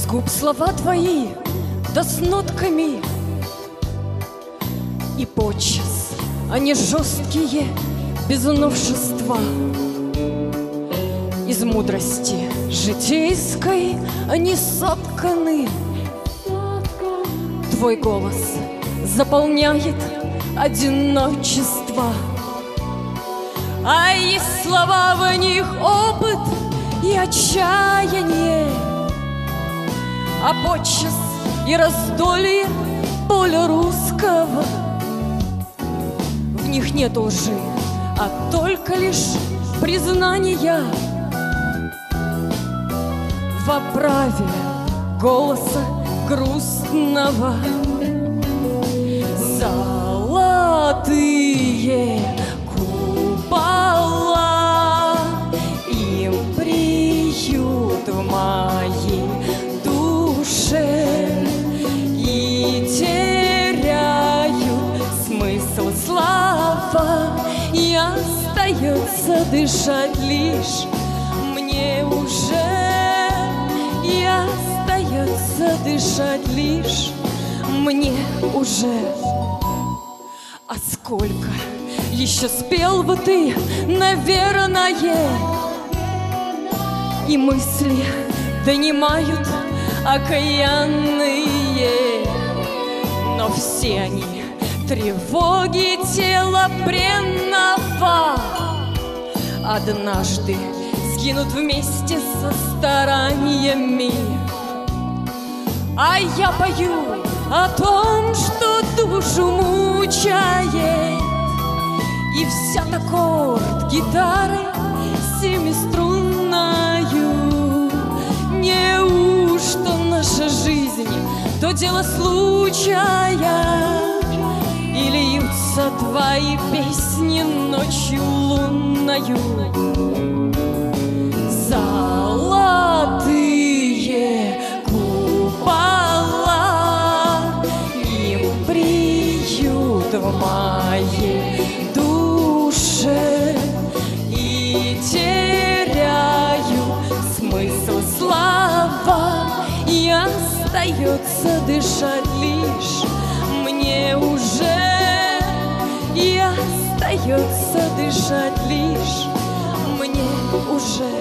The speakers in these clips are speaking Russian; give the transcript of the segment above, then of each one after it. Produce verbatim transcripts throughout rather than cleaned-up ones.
губ слова твои, да с нотками и подчас, они жесткие, без новшества. Из мудрости житейской они сотканы. Твой голос заполняет одиночество, а есть слова в них опыт и отчаяние, а подчас и раздолье поля русского. В них нет лжи, а только лишь признания в оправе голоса грустного. Золотые купола им приют в моей душе, и теряют смысл слова, и остается дышать лишь мне уже, и остается дышать лишь мне уже. А сколько еще спел бы ты, наверное, и мысли донимают окаянные, но все они тревоги тела бренного однажды сгинут вместе со стараниями. А я пою о том, что душу мучает, и взят аккорд гитары семиструнною. Неужто наша жизнь то дело случая, и льются твои песни ночью лунною? Золотые купола им приют в моей душе, и теряю смысл слова, и остается дышать лишь мне уже, и остается дышать лишь мне уже.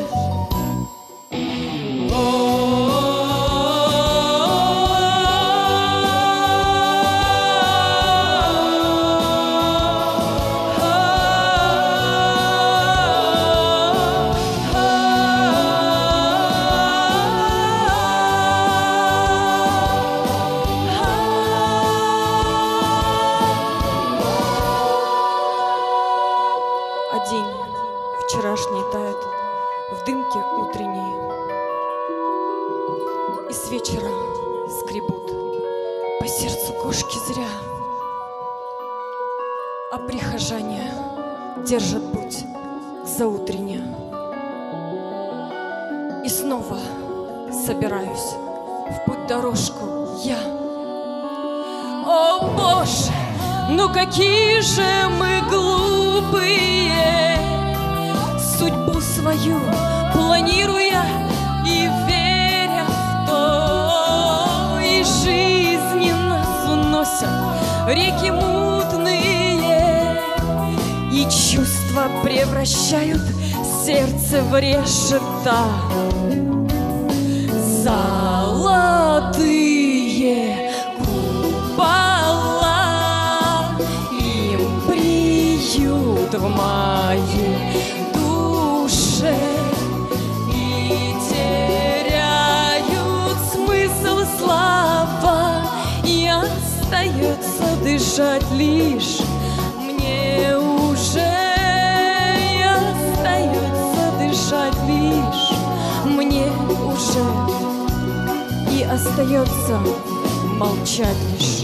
А день вчерашний тает в дымке утренней, и с вечера скребут по сердцу кошки зря, а прихожане держат путь к заутренне. И снова собираюсь в путь-дорожку я. О, Боже, ну какие же мы глупые, судьбу свою планируя и веря в то, и жизни нас уносят реки мутные, и чувства превращают сердце в решета. Золотые купола им приют в моей душе, и теряют смысл слова, и остается дышать лишь мне уже, и остается дышать лишь мне уже, и остается молчать лишь